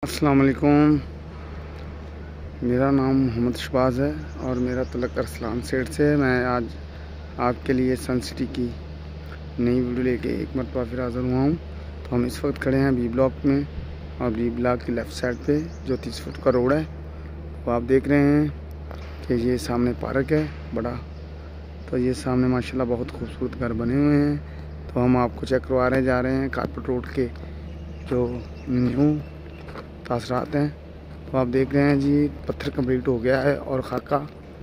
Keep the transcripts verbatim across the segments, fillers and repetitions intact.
अस्सलाम वालेकुम। मेरा नाम मोहम्मद शहबाज है और मेरा तलक अरसलान सेठ से है। मैं आज आपके लिए सन सिटी की नई वीडियो लेके एक मरतबा फिर हाज़िर हुआ हूँ। तो हम इस वक्त खड़े हैं बी ब्लॉक में और बी ब्लॉक की लेफ़्ट साइड पे जो तीस फुट का रोड है। तो आप देख रहे हैं कि ये सामने पार्क है बड़ा। तो ये सामने माशाल्लाह बहुत खूबसूरत घर बने हुए हैं। तो हम आपको चेक करवाने जा रहे हैं कारपेट रोड के जो न्यू तासरात हैं। तो आप देख रहे हैं जी पत्थर कंप्लीट हो गया है और खाका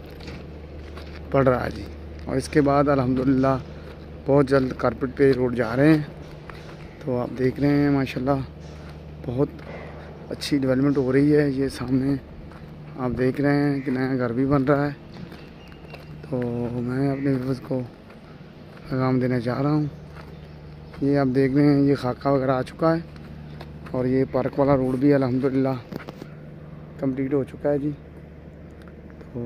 पड़ रहा है जी। और इसके बाद अल्हम्दुलिल्लाह बहुत जल्द कारपेट पे रोड जा रहे हैं। तो आप देख रहे हैं माशाल्लाह बहुत अच्छी डेवलपमेंट हो रही है। ये सामने आप देख रहे हैं कि नया घर भी बन रहा है। तो मैं अपने व्यूअर्स को पैगाम देना चाह रहा हूँ। ये आप देख रहे हैं ये खाका वगैरह आ चुका है और ये पार्क वाला रोड भी अल्हम्दुलिल्लाह कंप्लीट हो चुका है जी। तो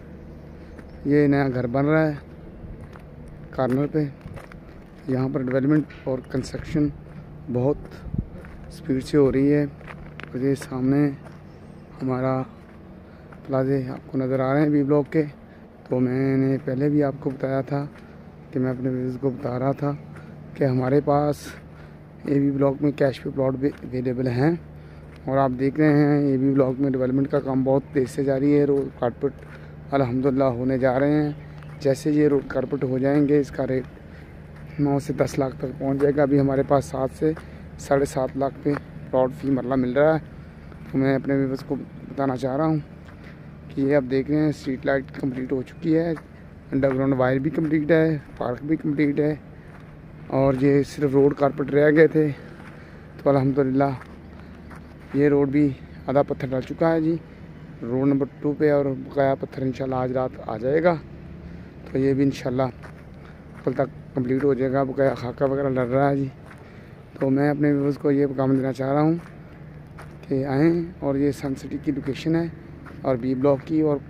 ये नया घर बन रहा है कॉर्नर पे। यहाँ पर डेवलपमेंट और कंस्ट्रक्शन बहुत स्पीड से हो रही है। और ये सामने हमारा प्लाजे आपको नज़र आ रहे हैं बी ब्लॉक के। तो मैंने पहले भी आपको बताया था कि मैं अपने व्यूअर्स को बता रहा था कि हमारे पास ए बी ब्लॉक में कैश पे प्लॉट भी अवेलेबल हैं। और आप देख रहे हैं ए बी ब्लॉक में डेवलपमेंट का काम बहुत तेज़ से जारी है। रोड कारपेट अल्हम्दुलिल्लाह होने जा रहे हैं। जैसे ये रोड कारपेट हो जाएंगे इसका रेट नौ से दस लाख तक पहुंच जाएगा। अभी हमारे पास सात से साढ़े सात लाख पे प्लॉट फी मरला मिल रहा है। तो मैं अपने व्यूअर्स को बताना चाह रहा हूँ कि ये आप देख रहे हैं स्ट्रीट लाइट कंप्लीट हो चुकी है, अंडरग्राउंड वायर भी कंप्लीट है, पार्क भी कंप्लीट है और ये सिर्फ रोड कारपेट रह गए थे। तो अल्हम्दुलिल्लाह ये रोड भी आधा पत्थर डल चुका है जी रोड नंबर टू पे और बकाया पत्थर इंशाल्लाह आज रात आ जाएगा। तो ये भी इंशाल्लाह कल तक कंप्लीट हो जाएगा। बकाया खाका वगैरह लड़ रहा है जी। तो मैं अपने व्यूअर्स को ये काम देना चाह रहा हूँ कि आएँ। और ये सन सिटी की लोकेशन है और बी ब्लॉक की और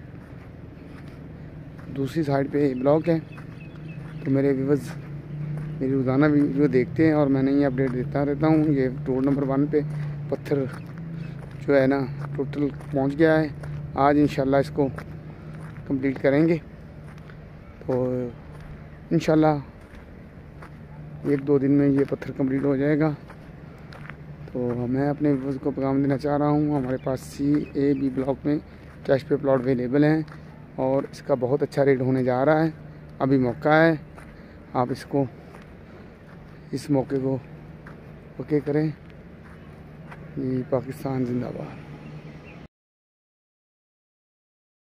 दूसरी साइड पे ए ब्लॉक है। तो मेरे व्यूअर्स मेरी रोज़ाना वीडियो देखते हैं और मैंने ये अपडेट देता रहता हूँ। ये रोड नंबर वन पे पत्थर जो है ना टोटल पहुँच गया है। आज इंशाल्लाह इसको कंप्लीट करेंगे। तो इंशाल्लाह एक दो दिन में ये पत्थर कंप्लीट हो जाएगा। तो मैं अपने व्यूअर्स को पैगाम देना चाह रहा हूँ हमारे पास सी ए बी ब्लॉक में कैश पे प्लॉट अवेलेबल हैं और इसका बहुत अच्छा रेट होने जा रहा है। अभी मौका है, आप इसको इस मौके को ओके करें। ये पाकिस्तान जिंदाबाद।